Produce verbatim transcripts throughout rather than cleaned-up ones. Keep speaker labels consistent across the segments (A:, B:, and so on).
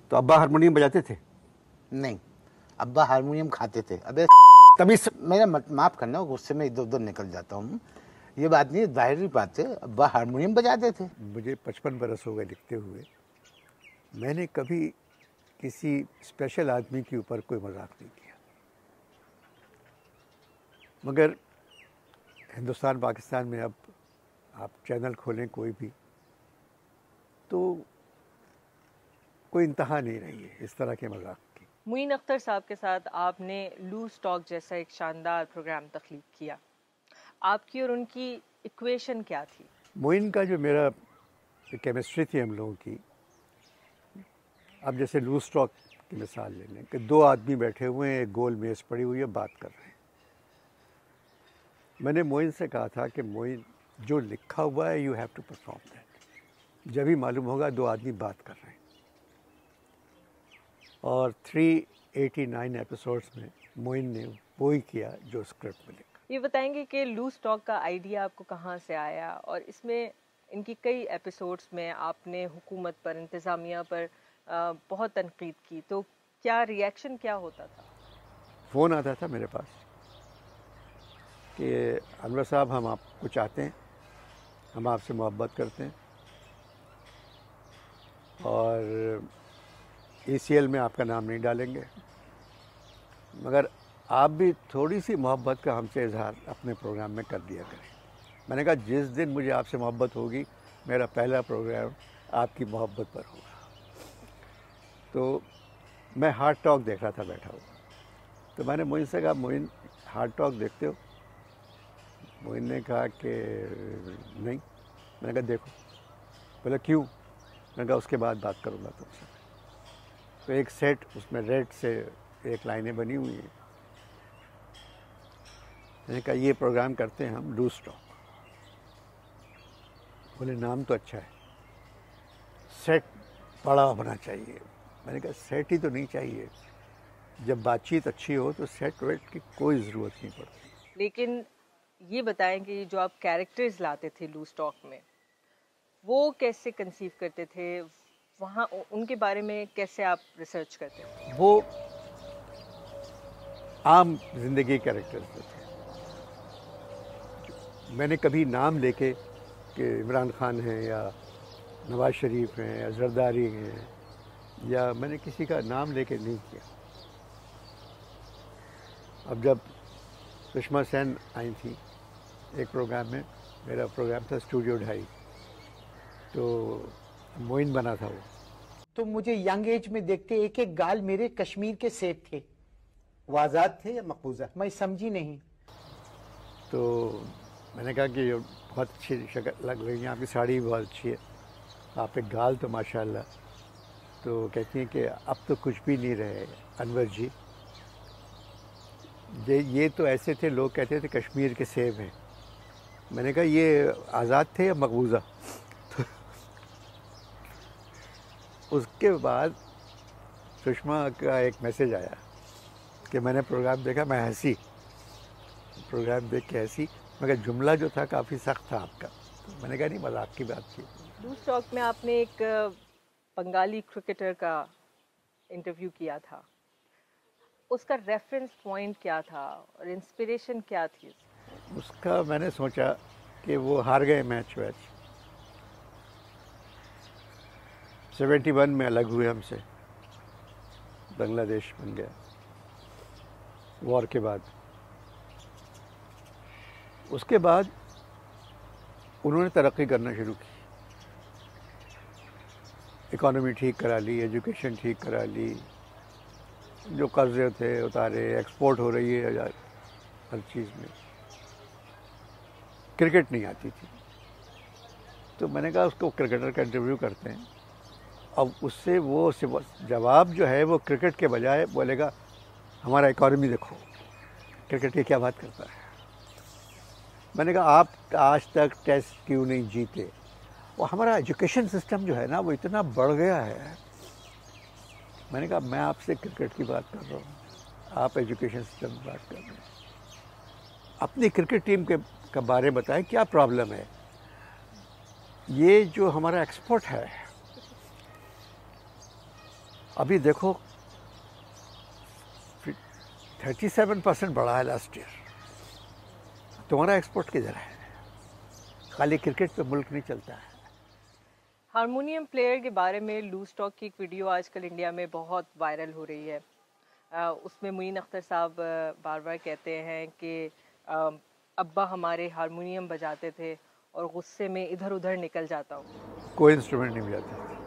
A: तो अब्बा हारमोनियम बजाते थे?
B: नहीं, अब्बा हारमोनियम खाते थे। अबे
A: तभी
B: मेरा माफ़ करना, गुस्से में इधर उधर निकल जाता हूँ। ये बात नहीं, ज़ाहिर बात है, अब्बा हारमोनियम बजाते थे।
C: मुझे पचपन बरस हो गए लिखते हुए, मैंने कभी किसी स्पेशल आदमी के ऊपर कोई मजाक नहीं किया, मगर हिंदुस्तान पाकिस्तान में अब आप चैनल खोलें कोई भी, तो कोई इंतहा नहीं रही है इस तरह के मजाक की।
D: मुइन अख्तर साहब के साथ आपने लूज टॉक जैसा एक शानदार प्रोग्राम तख्लीक किया, आपकी और उनकी इक्वेशन क्या थी?
C: मुइन का जो मेरा केमिस्ट्री थी हम लोगों की, अब जैसे लूज टॉक की मिसाल ले लें कि दो आदमी बैठे हुए हैं, एक गोल मेज़ पड़ी हुई है, बात कर रहे हैं। मैंने मोइन से कहा था कि मोइन, जो लिखा हुआ है you have to perform that. जब ही मालूम होगा दो आदमी बात कर रहे हैं। और तीन सौ नवासी एपिसोड्स में मोइन ने वो ही किया जो स्क्रिप्ट में लिखा।
D: ये बताएंगे कि लूज टॉक का आइडिया आपको कहाँ से आया, और इसमें इनकी कई एपिसोड्स में आपने हुकूमत पर, इंतज़ामिया पर बहुत तनकीद की, तो क्या रिएक्शन क्या होता था?
C: फ़ोन आता था मेरे पास कि अनवर साहब, हम आपको चाहते हैं, हम आपसे मोहब्बत करते हैं और ई सी एल में आपका नाम नहीं डालेंगे, मगर आप भी थोड़ी सी मोहब्बत का हमसे इजहार अपने प्रोग्राम में कर दिया करें। मैंने कहा जिस दिन मुझे आपसे मोहब्बत होगी, मेरा पहला प्रोग्राम आपकी मोहब्बत पर होगा। तो मैं हार्ड टॉक देख रहा था बैठा हुआ, तो मैंने मोइन से कहा, मोइन हार्ड टॉक देखते हो? मोइन ने कहा कि नहीं। मैंने कहा देखो। बोला क्यों? मैंने कहा उसके बाद बात करूँगा तुमसे। तो एक सेट, उसमें रेड से एक लाइनें बनी हुई हैं। मैंने कहा ये प्रोग्राम करते हैं हम लूज टॉक। बोले नाम तो अच्छा है, सेट बड़ा होना चाहिए। मैंने कहा सेट ही तो नहीं चाहिए, जब बातचीत अच्छी हो तो सेट वेट की कोई ज़रूरत नहीं पड़ती।
D: लेकिन ये बताएं कि जो आप कैरेक्टर्स लाते थे लूज टॉक में, वो कैसे कंसीव करते थे, वहाँ उनके बारे में कैसे आप रिसर्च करते थे?
C: वो आम जिंदगी कैरेक्टर्स थे। मैंने कभी नाम लेके कि इमरान खान हैं या नवाज शरीफ हैं या जरदारी हैं, या मैंने किसी का नाम लेके नहीं किया। अब जब सुषमा सेन आई थी एक प्रोग्राम में, मेरा प्रोग्राम था स्टूडियो ढाई, तो मोइन बना था वो।
B: तो मुझे यंग एज में देखते एक एक गाल मेरे कश्मीर के सेब थे।
A: वो आज़ाद थे या मकबूजा?
B: मैं समझी नहीं।
C: तो मैंने कहा कि बहुत अच्छी शक्ल लग रही है, आपकी साड़ी भी बहुत अच्छी है, आप एक गाल तो माशाल्लाह। तो कहती हैं कि अब तो कुछ भी नहीं रहे अनवर जी, ये ये तो ऐसे थे, लोग कहते थे कश्मीर के सेब हैं। मैंने कहा ये आज़ाद थे या मकबूजा? तो उसके बाद सुषमा का एक मैसेज आया कि मैंने प्रोग्राम देखा, मैं हंसी, प्रोग्राम देख के हंसी, मगर जुमला जो था काफ़ी सख्त था आपका। तो मैंने कहा नहीं, मजाक की बात थी।
D: लूज टॉक में आपने एक बंगाली क्रिकेटर का इंटरव्यू किया था, उसका रेफरेंस पॉइंट क्या था और इंस्पिरेशन क्या थी?
C: उसका मैंने सोचा कि वो हार गए मैच वैच, सेवेंटी वन में अलग हुए हमसे, बांग्लादेश बन गया वॉर के बाद। उसके बाद उन्होंने तरक्की करना शुरू की, इकॉनमी ठीक करा ली, एजुकेशन ठीक करा ली, जो कर्जे थे उतारे, एक्सपोर्ट हो रही है हर चीज़ में। क्रिकेट नहीं आती थी, तो मैंने कहा उसको क्रिकेटर का इंटरव्यू करते हैं। अब उससे वो जवाब जो है वो क्रिकेट के बजाय बोलेगा हमारा इकॉनमी देखो, क्रिकेट की क्या बात करता है। मैंने कहा आप आज तक टेस्ट क्यों नहीं जीते? वो हमारा एजुकेशन सिस्टम जो है ना, वो इतना बढ़ गया है। मैंने कहा मैं आपसे क्रिकेट की बात कर रहा हूँ, आप एजुकेशन सिस्टम की बात कर रहे हैं। अपनी क्रिकेट टीम के के बारे में बताएं, क्या प्रॉब्लम है? ये जो हमारा एक्सपोर्ट है, ابھی دیکھو تھرٹی سیون پرسینٹ بڑھا ہے لاسٹ ایئر. تمہارا ایکسپورٹ کدھر ہے؟ خالی کرکٹ پہ ملک نہیں چلتا ہے.
D: ہارمونیم پلیئر کے بارے میں لوز ٹاک کی ایک ویڈیو آج کل انڈیا میں بہت وائرل ہو رہی ہے. اس میں معین اختر صاحب بار بار کہتے ہیں کہ ابا ہمارے ہارمونیم بجاتے تھے اور غصے میں ادھر ادھر نکل جاتا ہوں.
C: کوئی انسٹرومنٹ نہیں بجاتے تھے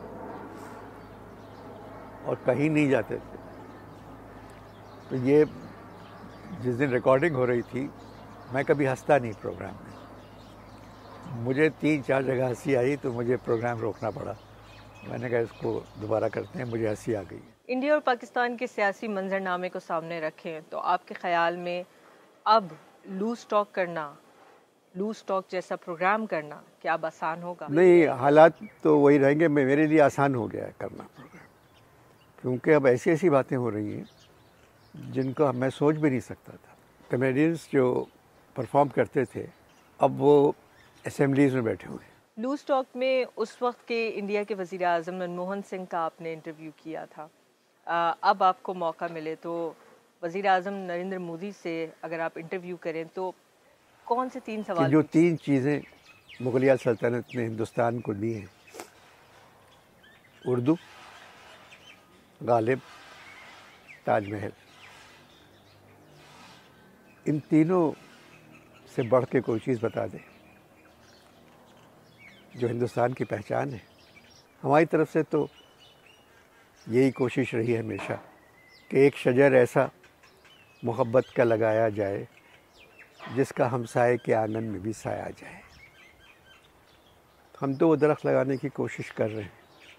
C: اور کہیں نہیں جاتے تھے. تو یہ جس دن ریکارڈنگ ہو رہی تھی میں کبھی ہنستا نہیں پروگرام میں. مجھے تین چار جگہ ہنسی آئی تو مجھے پروگرام روکنا پڑا. میں نے کہا اس کو دوبارہ کرتے ہیں, مجھے ہنسی آ گئی.
D: انڈیا اور پاکستان کے سیاسی منظرنامے کو سامنے رکھیں تو آپ کے خیال میں اب لوز ٹاک کرنا, لوز ٹاک جیسا پروگرام کرنا کیا اب آسان ہوگا؟
C: نہیں, حالات تو وہی رہیں گے. میرے لیے آسان ہو گیا ہے کرنا پروگرام, کیونکہ اب ایسی ایسی باتیں ہو رہی ہیں جن کو میں سوچ بھی نہیں سکتا تھا. کمیڈینس جو پرفارم کرتے تھے اب وہ اسمبلیز میں بیٹھے ہوئے ہیں.
D: لوز ٹاک میں اس وقت کے انڈیا کے وزیر اعظم منموہن سنگھ کا آپ نے انٹرویو کیا تھا. اب آپ کو موقع ملے تو وزیر اعظم نریندر مودی سے اگر آپ انٹرویو کریں تو کون سے تین سوال؟
C: جو تین چیزیں مغلیہ سلطنت نے ہندوستان کو دی ہیں, اردو, غالب, تاج محل, ان تینوں سے بڑھ کے کوئی چیز بتا دیں جو ہندوستان کی پہچان ہے. ہماری طرف سے تو یہی کوشش رہی ہے ہمیشہ کہ ایک شجر ایسا محبت کا لگایا جائے جس کا ہمسائے کے آنگن میں بھی سایہ آ جائے. ہم تو وہ درخت لگانے کی کوشش کر رہے ہیں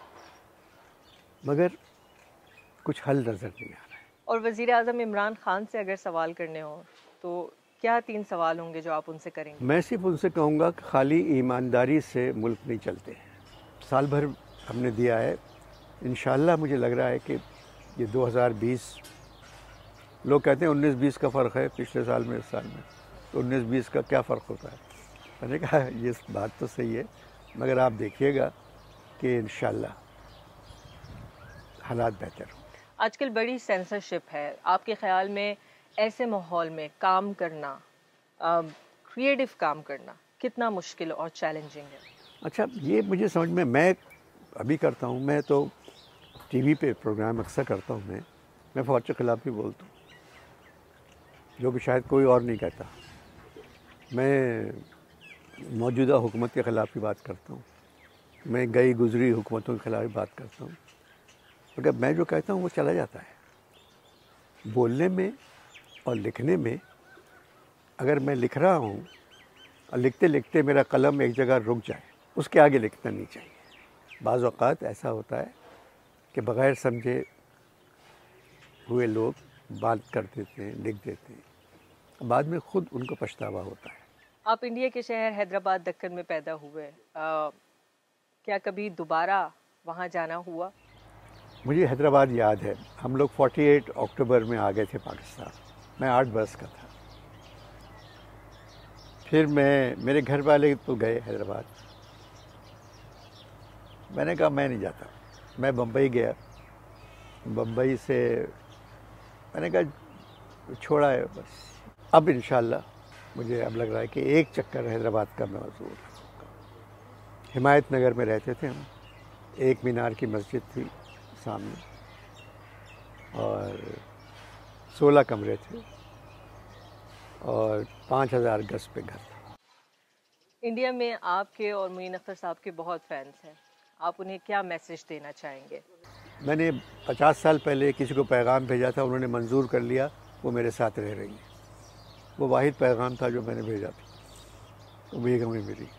C: مگر کچھ حل نظر نہیں آ رہا ہے.
D: اور وزیر اعظم عمران خان سے اگر سوال کرنے ہوں تو کیا تین سوال ہوں گے جو آپ ان سے کریں گے؟
C: میں صرف ان سے کہوں گا کہ خالی ایمانداری سے ملک نہیں چلتے. سال بھر ہم نے دیا ہے, انشاءاللہ مجھے لگ رہا ہے کہ یہ دو ہزار بیس, لوگ کہتے ہیں انیس بیس کا فرق ہے پچھلے سال میں اس سال میں, تو انیس بیس کا کیا فرق ہوتا ہے؟ میں نے کہا یہ بات تو صحیح ہے مگر آپ دیکھیے گا کہ انشاءاللہ حالات بہتر ہوں.
D: آج کل بڑی سینسرشپ ہے, آپ کے خیال میں ایسے ماحول میں کام کرنا, کریٹو کام کرنا کتنا مشکل اور چیلنجنگ ہے؟
C: اچھا, یہ مجھے سمجھ میں, میں ابھی کرتا ہوں, میں تو ٹی وی پہ پروگرام اکثر کرتا ہوں. میں میں فوج کے خلاف بھی بولتا ہوں جو کہ شاید کوئی اور نہیں کہتا. میں موجودہ حکومت کے خلاف بھی بات کرتا ہوں, میں گئی گزری حکومتوں کے خلاف بھی بات کرتا ہوں. مگر میں جو کہتا ہوں وہ چلا جاتا ہے. بولنے میں اور لکھنے میں اگر میں لکھ رہا ہوں اور لکھتے لکھتے میرا قلم ایک جگہ رک جائے, اس کے آگے لکھنا نہیں چاہیے. بعض اوقات ایسا ہوتا ہے کہ بغیر سمجھے ہوئے لوگ بات کر دیتے ہیں, لکھ دیتے ہیں, بعد میں خود ان کو پچھتاوا ہوتا ہے.
D: آپ انڈیا کے شہر حیدرآباد دکن میں پیدا ہوئے, کیا کبھی دوبارہ وہاں جانا ہوا؟
C: مجھے حیدرآباد یاد ہے. ہم لوگ فورٹی ایٹ اکتوبر میں آ گئے تھے پاکستان. میں آٹھ برس کا تھا. پھر میں میرے گھر والے تو گئے حیدرآباد. میں نے کہا میں نہیں جاتا. میں بمبئی گیا. بمبئی سے میں نے کہا چھوڑا ہے بس. اب انشاءاللہ مجھے اب لگ رہا ہے کہ ایک چکر حیدرآباد کا میں ضرور لگاؤں گا. حمایت نگر میں رہتے تھے ہم. ایک مینار کی مسجد تھی سامنے اور سولہ کمرے تھے اور پانچ ہزار گز پہ گھر تھا.
D: انڈیا میں آپ کے اور معین اختر صاحب کے بہت فینس ہیں, آپ انہیں کیا میسج دینا چاہیں گے؟
C: میں نے پچاس سال پہلے کسی کو پیغام بھیجا تھا, انہوں نے منظور کر لیا, وہ میرے ساتھ رہ رہی ہے. وہ واحد پیغام تھا جو میں نے بھیجا تھا, وہ بیگم میں ملی.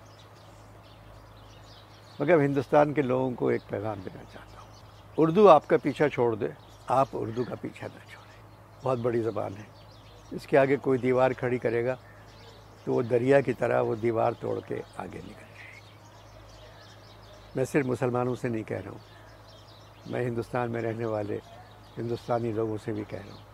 C: مگر ہندوستان کے لوگوں کو ایک پیغام دینا چاہتا ہوں, اردو آپ کا پیچھا چھوڑ دے, آپ اردو کا پیچھا نہ چھوڑیں. بہت بڑی زبان ہے, اس کے آگے کوئی دیوار کھڑی کرے گا تو وہ دریا کی طرح وہ دیوار توڑ کے آگے نکل جائے گی. میں صرف مسلمانوں سے نہیں کہہ رہا ہوں, میں ہندوستان میں رہنے والے ہندوستانی لوگوں سے بھی کہہ رہا ہوں